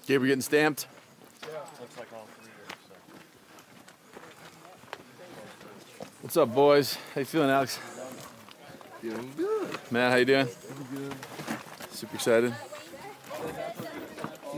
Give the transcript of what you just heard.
Gabriel getting stamped? Yeah. Looks like all three are. So. What's up, boys? How you feeling, Alex? Feeling good. Matt, how you doing? Pretty good. Super excited.